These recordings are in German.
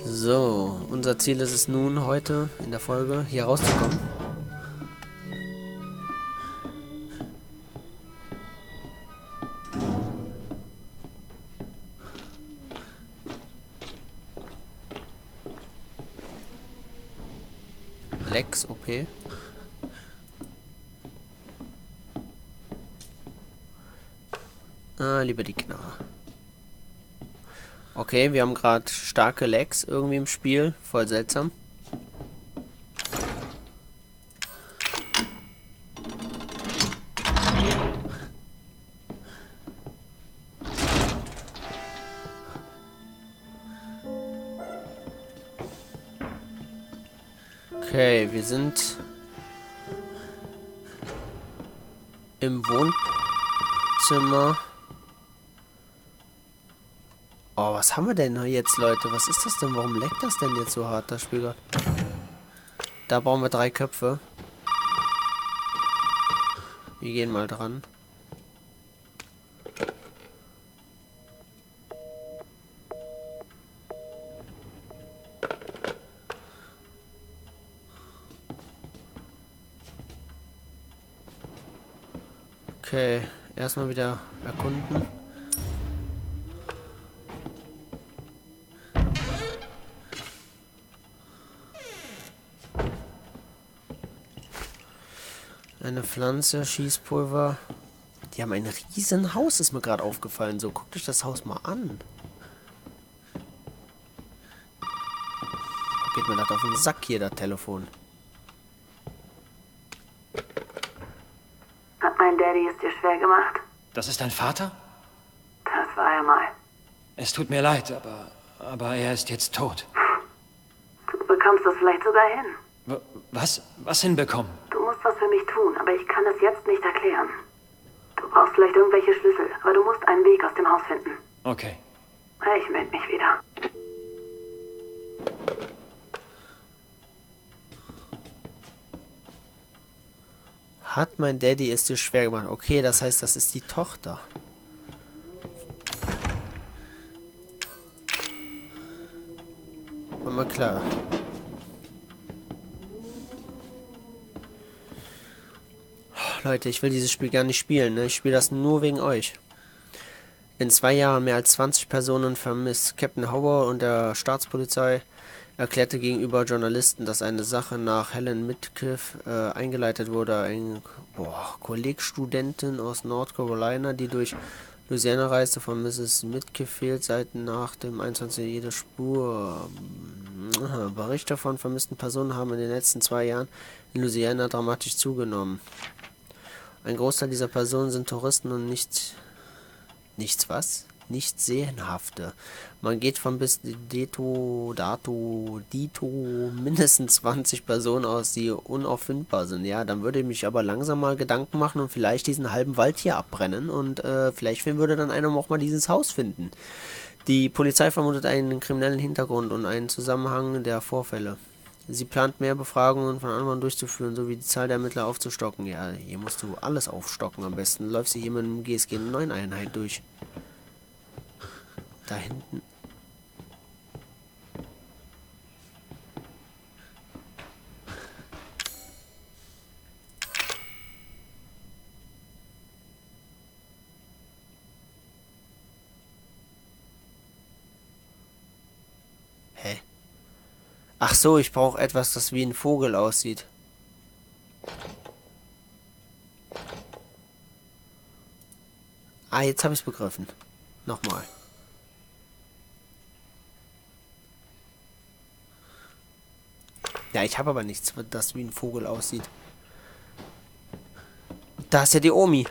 So, unser Ziel ist es nun, heute in der Folge hier rauszukommen. Lex OP. Lieber die Knarre. Okay, wir haben gerade starke Lags irgendwie im Spiel. Voll seltsam. Okay, wir sind im Wohnzimmer. Oh, was haben wir denn jetzt, Leute? Was ist das denn? Warum leckt das denn jetzt so hart, das Spiel gerade? Da brauchen wir 3 Köpfe. Wir gehen mal dran. Okay, erstmal wieder erkunden. Eine Pflanze, Schießpulver. Die haben ein riesen Haus, ist mir gerade aufgefallen. So, guckt euch das Haus mal an. Geht mir das auf den Sack hier, das Telefon. Hat mein Daddy es dir schwer gemacht? Das ist dein Vater? Das war er mal. Es tut mir leid, aber er ist jetzt tot. Du bekommst das vielleicht sogar hin. Was? Was hinbekommen? Du musst was für mich tun, aber ich kann es jetzt nicht erklären. Du brauchst vielleicht irgendwelche Schlüssel, aber du musst einen Weg aus dem Haus finden. Okay. Ich melde mich wieder. Hat mein Daddy es dir schwer gemacht? Okay, das heißt, das ist die Tochter. War mal klar. Leute, ich will dieses Spiel gar nicht spielen, ne? Ich spiele das nur wegen euch. In 2 Jahren mehr als 20 Personen vermisst. Captain Howard und der Staatspolizei erklärte gegenüber Journalisten, dass eine Sache nach Helen Mitkiff eingeleitet wurde. Eine Kollegstudentin aus North Carolina, die durch Louisiana reiste. Von Mrs. Mitkiff fehlt seit nach dem 21. jede Spur. Berichte von vermissten Personen haben in den letzten 2 Jahren in Louisiana dramatisch zugenommen. Ein Großteil dieser Personen sind Touristen und nichts Sehenhafte. Man geht von bis Dito mindestens 20 Personen aus, die unauffindbar sind. Ja, dann würde ich mich aber langsam mal Gedanken machen und vielleicht diesen halben Wald hier abbrennen und vielleicht würde dann einer auch mal dieses Haus finden. Die Polizei vermutet einen kriminellen Hintergrund und einen Zusammenhang der Vorfälle. Sie plant mehr Befragungen von anderen durchzuführen, sowie die Zahl der Ermittler aufzustocken. Ja, hier musst du alles aufstocken am besten. Läufst du hier mit einem GSG 9 Einheit durch. Da hinten. Hä? Ach so, ich brauche etwas, das wie ein Vogel aussieht. Ah, jetzt habe ich es begriffen. Nochmal. Ja, ich habe aber nichts, das wie ein Vogel aussieht. Da ist ja die Omi.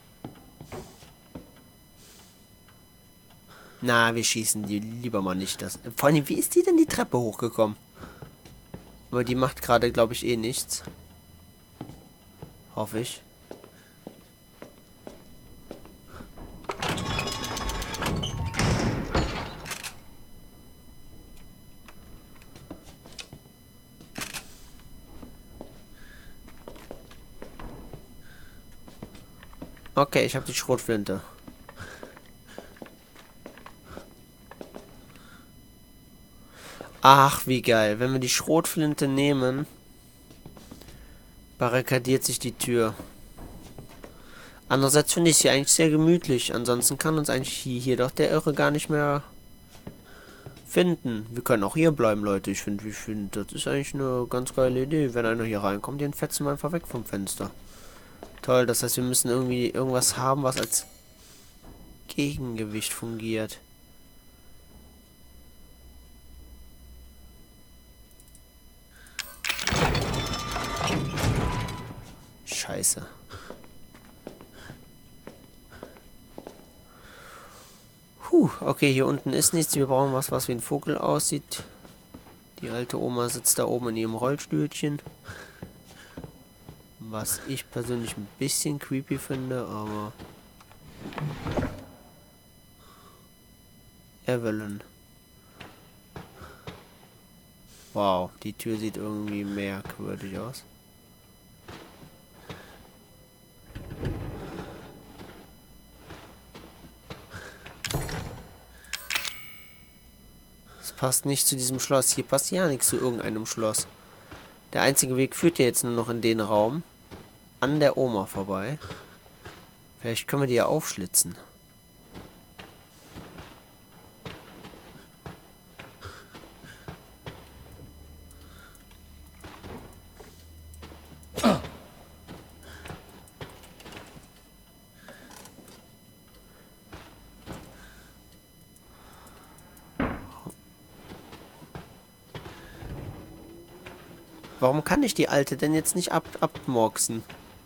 Na, wir schießen die lieber mal nicht. Vor allem, wie ist die denn die Treppe hochgekommen? Aber die macht gerade, glaube ich, eh nichts. Hoffe ich. Okay, ich habe die Schrotflinte. Ach, wie geil. Wenn wir die Schrotflinte nehmen, barrikadiert sich die Tür. Andererseits finde ich sie eigentlich sehr gemütlich. Ansonsten kann uns eigentlich hier doch der Irre gar nicht mehr finden. Wir können auch hier bleiben, Leute. Ich finde, das ist eigentlich eine ganz geile Idee. Wenn einer hier reinkommt, den fetzen wir einfach weg vom Fenster. Toll, das heißt, wir müssen irgendwie irgendwas haben, was als Gegengewicht fungiert. Scheiße. Okay, hier unten ist nichts. Wir brauchen was wie ein Vogel aussieht. Die alte Oma sitzt da oben in ihrem Rollstühlchen. Was ich persönlich ein bisschen creepy finde, aber... Evelyn. Wow, die Tür sieht irgendwie merkwürdig aus. Das passt nicht zu diesem Schloss. Hier passt ja nichts zu irgendeinem Schloss. Der einzige Weg führt ja jetzt nur noch in den Raum. An der Oma vorbei. Vielleicht können wir die ja aufschlitzen. Warum kann ich die Alte denn jetzt nicht abmurksen?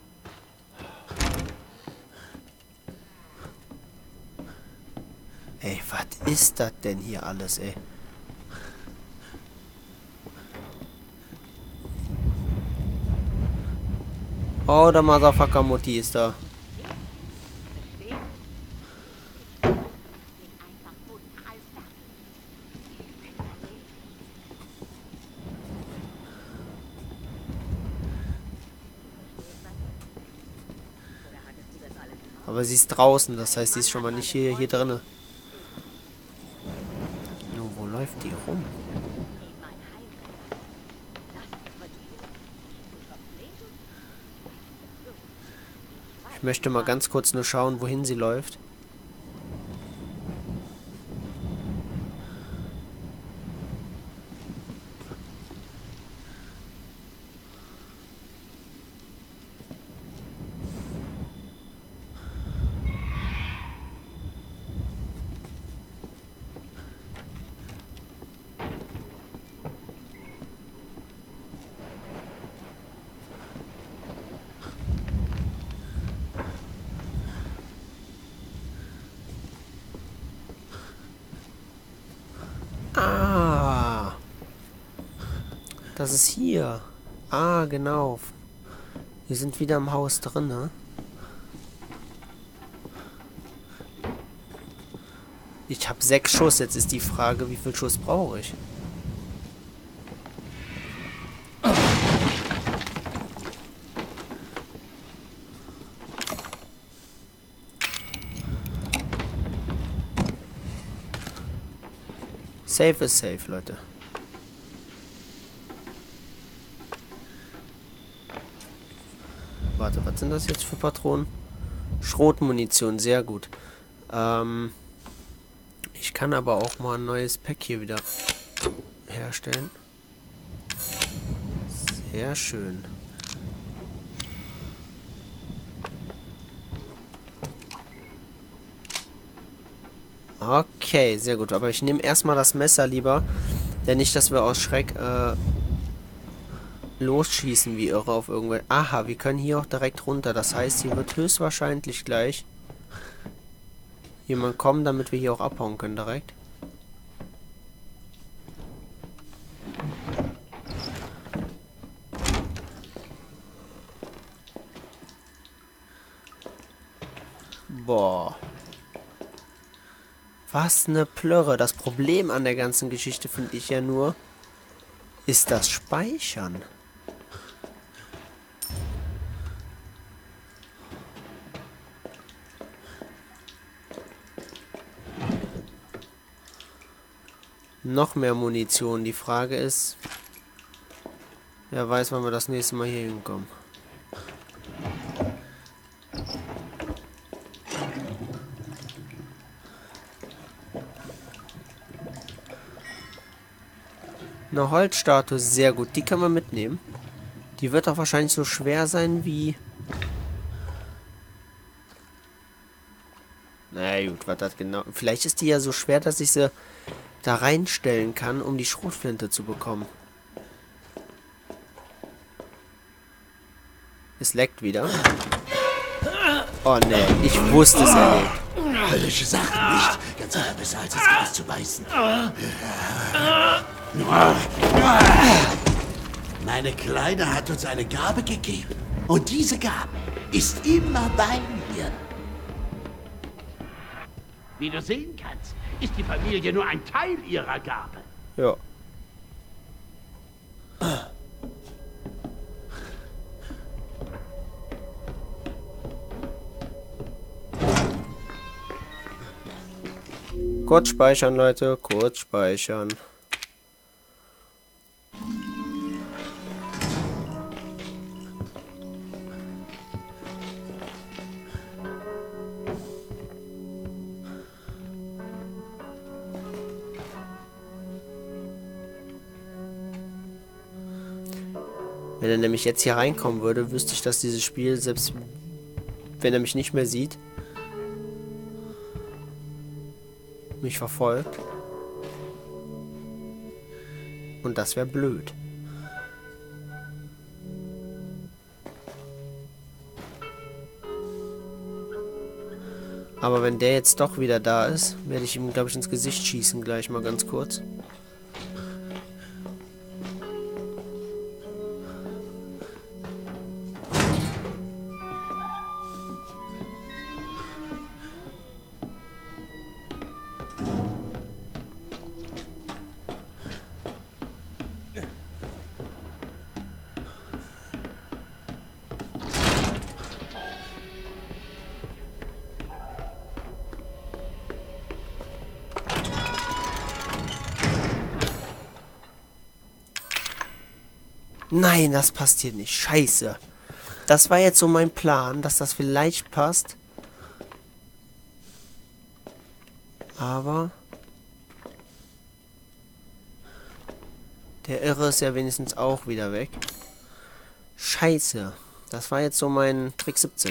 Ey, was ist das denn hier alles, ey? Oh, der Motherfucker Mutti ist da. Aber sie ist draußen, das heißt, sie ist schon mal nicht hier drinne. Nur, wo läuft die rum? Ich möchte mal ganz kurz nur schauen, wohin sie läuft. Ah, das ist hier. Ah, genau. Wir sind wieder im Haus drin, ne? Ich habe 6 Schuss. Jetzt ist die Frage, wie viel Schuss brauche ich? Safe ist safe, Leute. Warte, was sind das jetzt für Patronen? Schrotmunition, sehr gut. Ich kann aber auch mal ein neues Pack hier wieder herstellen. Sehr schön. Okay, sehr gut. Aber ich nehme erstmal das Messer lieber. Denn nicht, dass wir aus Schreck losschießen wie irre auf irgendwelche... Aha, wir können hier auch direkt runter. Das heißt, hier wird höchstwahrscheinlich gleich jemand kommen, damit wir hier auch abhauen können direkt. Boah. Was eine Plörre. Das Problem an der ganzen Geschichte finde ich ja nur, ist das Speichern. Noch mehr Munition. Die Frage ist, wer weiß, wann wir das nächste Mal hier hinkommen. Eine Holzstatue, sehr gut. Die kann man mitnehmen. Die wird auch wahrscheinlich so schwer sein wie... Na gut, was das genau... Vielleicht ist die ja so schwer, dass ich sie da reinstellen kann, um die Schrotflinte zu bekommen. Es leckt wieder. Oh ne, ich wusste es ja nicht. Höllische Sachen, nicht? Ganz klar besser als das Gras zu beißen. Meine Kleine hat uns eine Gabe gegeben. Und diese Gabe ist immer bei mir. Wie du sehen kannst, ist die Familie nur ein Teil ihrer Gabe. Ja. Kurz speichern, Leute. Kurz speichern. Wenn er nämlich jetzt hier reinkommen würde, wüsste ich, dass dieses Spiel, selbst wenn er mich nicht mehr sieht, mich verfolgt. Und das wäre blöd. Aber wenn der jetzt doch wieder da ist, werde ich ihm, glaube ich, ins Gesicht schießen gleich mal ganz kurz. Nein, das passt hier nicht. Scheiße. Das war jetzt so mein Plan, dass das vielleicht passt. Aber der Irre ist ja wenigstens auch wieder weg. Scheiße. Das war jetzt so mein Trick 17.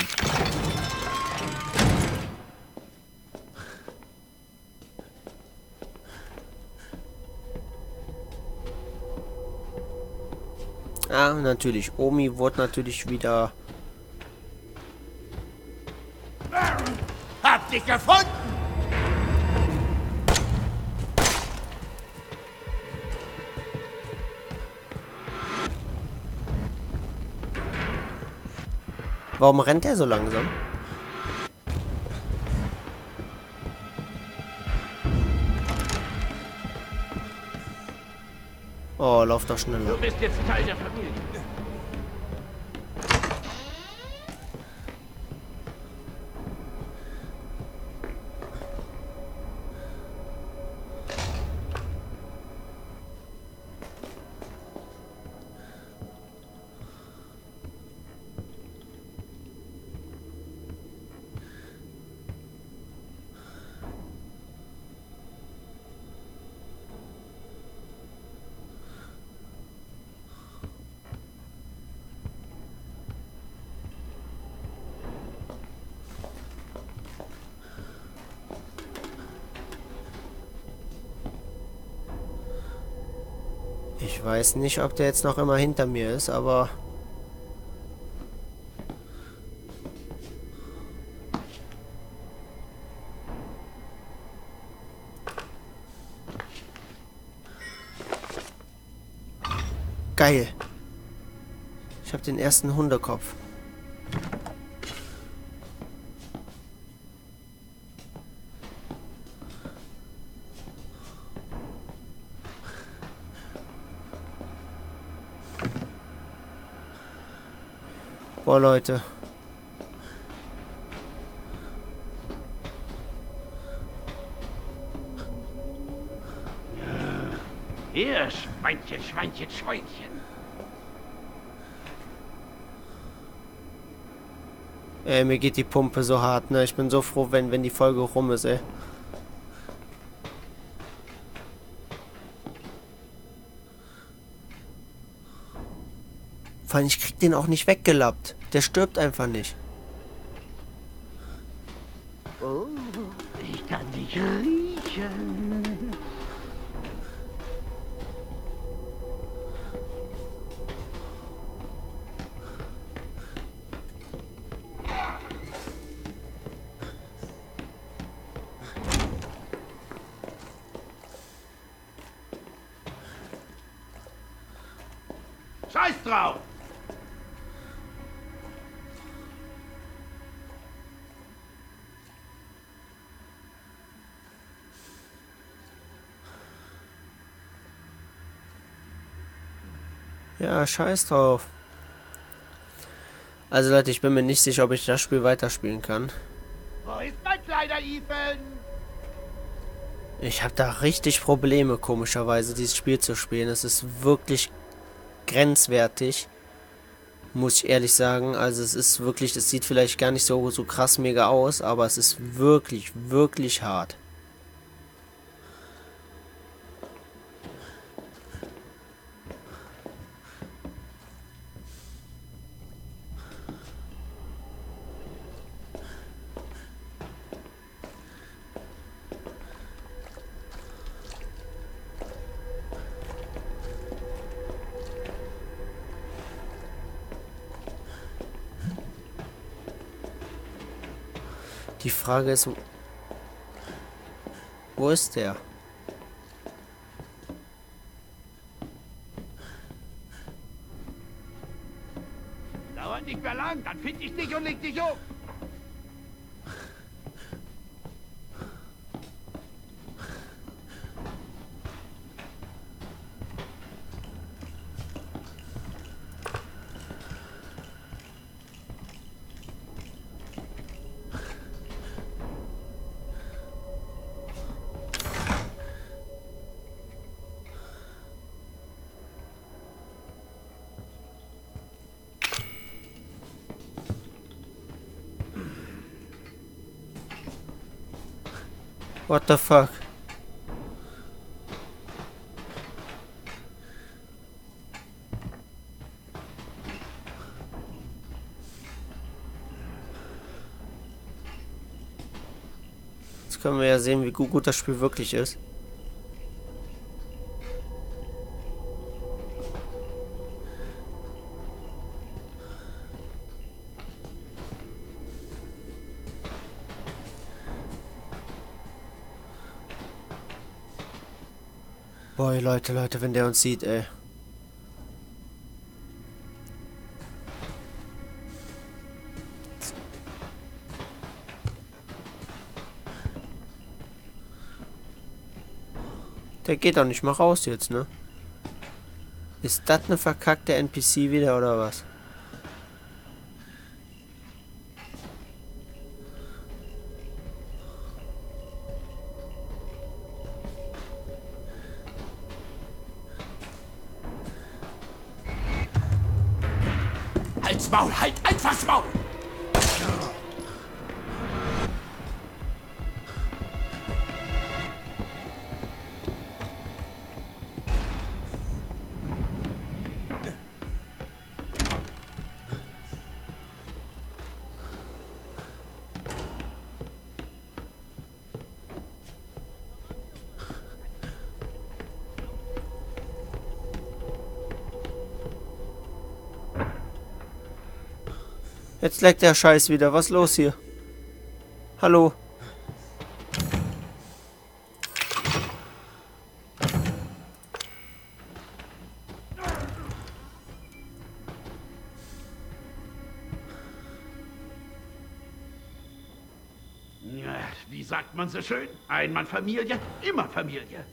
Ah, natürlich. Omi wurde natürlich wieder... Hab dich gefunden! Warum rennt er so langsam? Oh, lauf doch schneller. Du bist jetzt Teil der Familie. Ich weiß nicht, ob der jetzt noch immer hinter mir ist, aber... Geil. Ich habe den ersten Hundekopf. Boah, Leute. Hier, Schweinchen, Schweinchen, Schweinchen. Ey, mir geht die Pumpe so hart, ne? Ich bin so froh, wenn die Folge rum ist, ey. Vor allem, ich krieg den auch nicht weggelappt. Der stirbt einfach nicht. Oh, ich kann dich riechen. Scheiß drauf! Ja, scheiß drauf. Also Leute, ich bin mir nicht sicher, ob ich das Spiel weiterspielen kann. Wo ist mein kleiner Ethan? Ich habe da richtig Probleme, komischerweise, dieses Spiel zu spielen. Es ist wirklich grenzwertig, muss ich ehrlich sagen. Also es ist wirklich, es sieht vielleicht gar nicht so krass mega aus, aber es ist wirklich, wirklich hart. Die Frage ist, wo ist der? Dauert nicht mehr lang, dann find ich dich und leg dich um. What the fuck? Jetzt können wir ja sehen, wie gut das Spiel wirklich ist. Boah, Leute, wenn der uns sieht, ey. Der geht doch nicht mal raus jetzt, ne? Ist das eine verkackte NPC wieder, oder was? Halt's Maul, halt einfach's Maul! Jetzt leckt der Scheiß wieder. Was ist los hier? Hallo? Ja, wie sagt man so schön? Einmal Familie, immer Familie.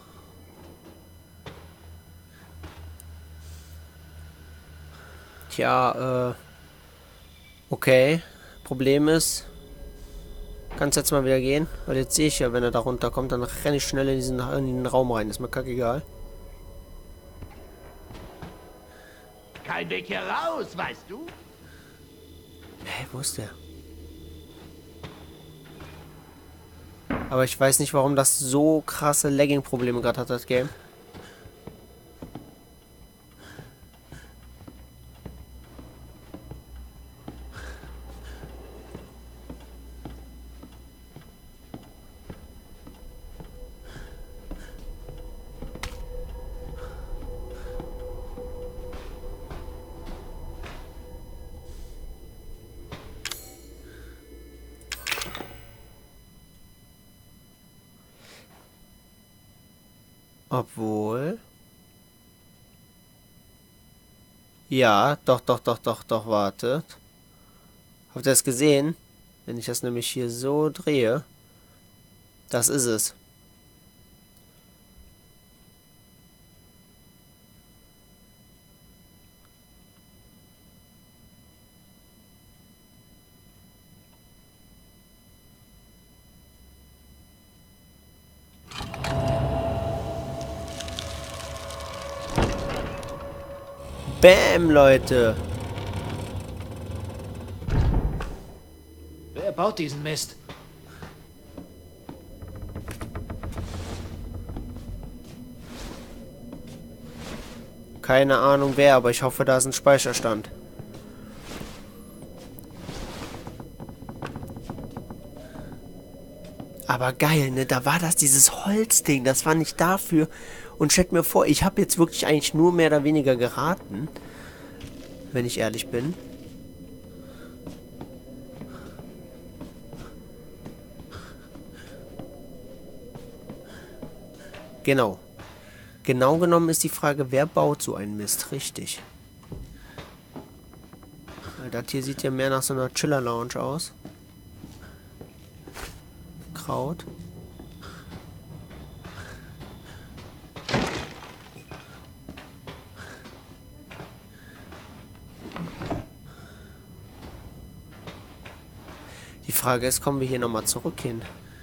Tja, okay. Problem ist, kannst jetzt mal wieder gehen, weil jetzt sehe ich ja, wenn er da runterkommt, dann renne ich schnell in den Raum rein. Ist mir kackegal. kein Weg hier raus, weißt du? Hä, wo ist der? Aber ich weiß nicht, warum das so krasse Lagging-Probleme gerade hat, das Game. Obwohl... Ja, doch, wartet. Habt ihr das gesehen? Wenn ich das nämlich hier so drehe. Das ist es. Bäm, Leute. Wer baut diesen Mist? Keine Ahnung wer, aber ich hoffe, da ist ein Speicherstand. Aber geil, ne? Da war das dieses Holzding. Das war nicht dafür. Und stellt mir vor, ich habe jetzt wirklich eigentlich nur mehr oder weniger geraten. Wenn ich ehrlich bin. Genau. Genau genommen ist die Frage, wer baut so einen Mist? Richtig. Das hier sieht ja mehr nach so einer Chiller-Lounge aus. Kraut. Die Frage ist, kommen wir hier nochmal zurück hin?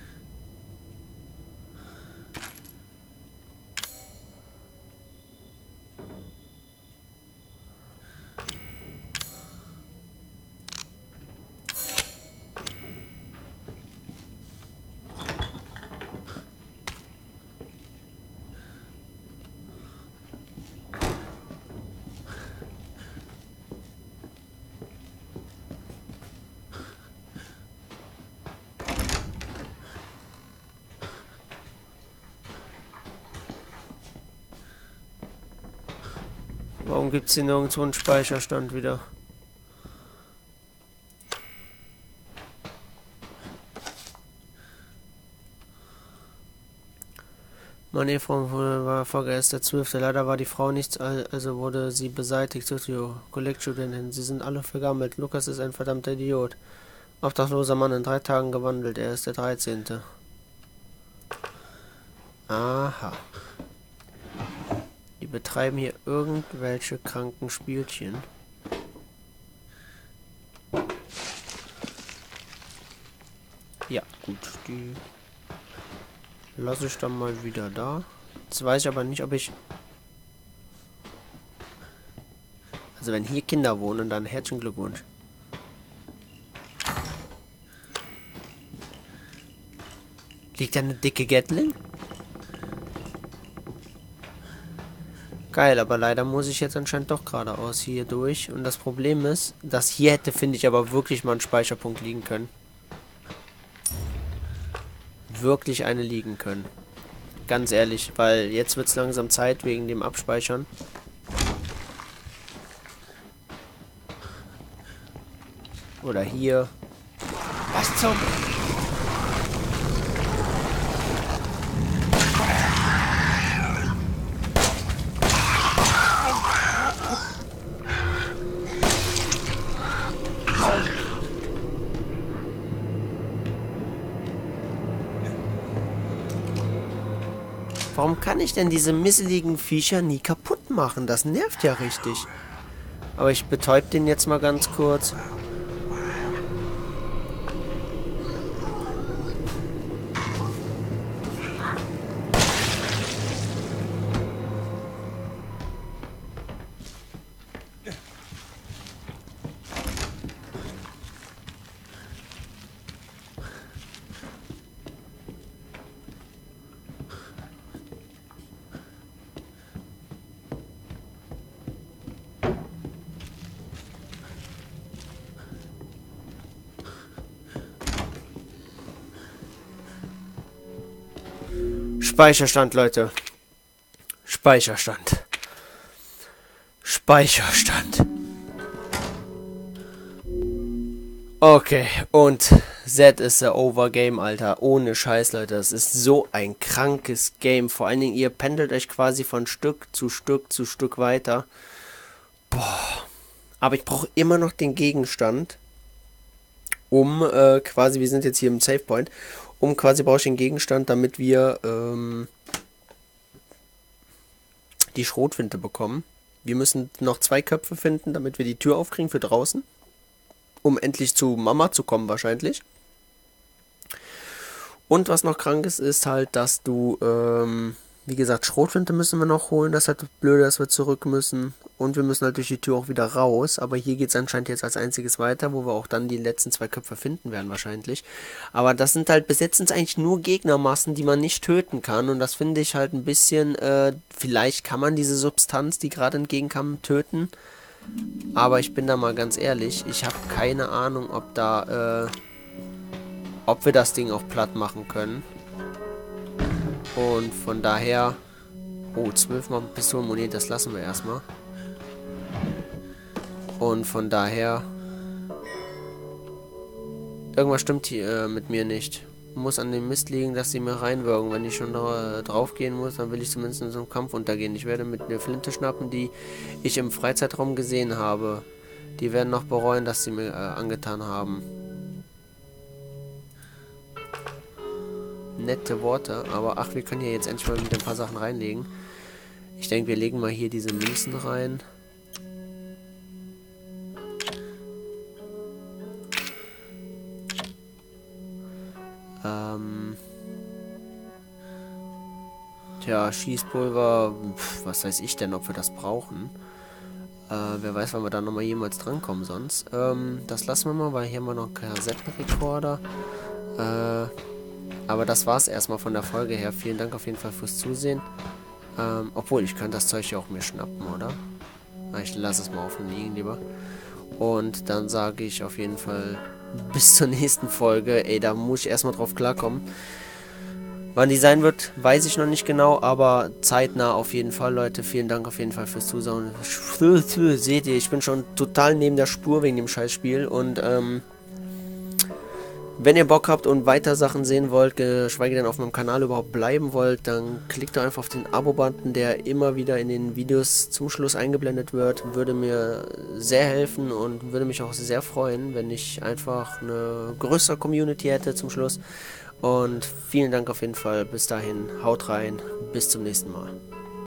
Warum gibt es hier nirgendwo einen Speicherstand wieder? Meine Ehefrau war vorgestern 12. Leider war die Frau nichts, also wurde sie beseitigt. Sozio, Kollegstudentin, sie sind alle vergammelt. Lukas ist ein verdammter Idiot. Obdachloser Mann in 3 Tagen gewandelt. Er ist der 13. Aha. Die betreiben hier irgendwelche kranken Spielchen. Ja, gut. Die lasse ich dann mal wieder da. Jetzt weiß ich aber nicht, ob ich... Also wenn hier Kinder wohnen, dann herzlichen Glückwunsch. Liegt da eine dicke Gatling? Geil, aber leider muss ich jetzt anscheinend doch geradeaus hier durch. Und das Problem ist, dass hier hätte, finde ich, aber wirklich mal ein Speicherpunkt liegen können. Wirklich eine liegen können. Ganz ehrlich, weil jetzt wird es langsam Zeit wegen dem Abspeichern. Oder hier. Was zum... Warum kann ich denn diese misseligen Viecher nie kaputt machen? Das nervt ja richtig. Aber ich betäub den jetzt mal ganz kurz. Speicherstand, Leute. Speicherstand. Speicherstand. Okay, und that is the Overgame, Alter. Ohne Scheiß, Leute. Das ist so ein krankes Game. Vor allen Dingen, ihr pendelt euch quasi von Stück zu Stück zu Stück weiter. Boah. Aber ich brauche immer noch den Gegenstand, um quasi, wir sind jetzt hier im Save Point, quasi brauche ich den Gegenstand, damit wir die Schrotflinte bekommen. Wir müssen noch 2 Köpfe finden, damit wir die Tür aufkriegen für draußen. Um endlich zu Mama zu kommen wahrscheinlich. Und was noch krank ist halt, dass du, wie gesagt, Schrotflinte müssen wir noch holen. Das ist halt blöd, dass wir zurück müssen. Und wir müssen halt durch die Tür auch wieder raus. Aber hier geht es anscheinend jetzt als einziges weiter, wo wir auch dann die letzten 2 Köpfe finden werden wahrscheinlich. Aber das sind halt, bis jetzt sind es eigentlich nur Gegnermassen, die man nicht töten kann. Und das finde ich halt ein bisschen, vielleicht kann man diese Substanz, die gerade entgegenkam, töten. Aber ich bin da mal ganz ehrlich, ich habe keine Ahnung, ob wir das Ding auch platt machen können. Und von daher... Oh, 12 Mal Pistolenmunition, das lassen wir erstmal. Und von daher... Irgendwas stimmt hier mit mir nicht. Muss an dem Mist liegen, dass sie mir reinwirken. Wenn ich schon drauf gehen muss, dann will ich zumindest in so einem Kampf untergehen. Ich werde mit einer Flinte schnappen, die ich im Freizeitraum gesehen habe. Die werden noch bereuen, dass sie mir angetan haben. Nette Worte, aber ach, wir können hier jetzt endlich mal wieder ein paar Sachen reinlegen. Ich denke, wir legen mal hier diese Münzen rein. Tja, Schießpulver, was weiß ich denn, ob wir das brauchen. Wer weiß, wann wir da nochmal jemals drankommen sonst. Das lassen wir mal, weil hier haben wir noch einen Kassettenrekorder. Aber das war's erstmal von der Folge her. Vielen Dank auf jeden Fall fürs Zusehen. Obwohl, ich könnte das Zeug ja auch mir schnappen, oder? Ich lasse es mal offen liegen lieber. Und dann sage ich auf jeden Fall bis zur nächsten Folge. Ey, da muss ich erstmal drauf klarkommen. Wann die sein wird, weiß ich noch nicht genau, aber zeitnah auf jeden Fall, Leute. Vielen Dank auf jeden Fall fürs Zuschauen. Seht ihr, ich bin schon total neben der Spur wegen dem Scheißspiel. Und wenn ihr Bock habt und weiter Sachen sehen wollt, geschweige denn auf meinem Kanal überhaupt bleiben wollt, dann klickt doch einfach auf den Abo-Button, der immer wieder in den Videos zum Schluss eingeblendet wird. Würde mir sehr helfen und würde mich auch sehr freuen, wenn ich einfach eine größere Community hätte zum Schluss. Und vielen Dank auf jeden Fall. Bis dahin, haut rein. Bis zum nächsten Mal.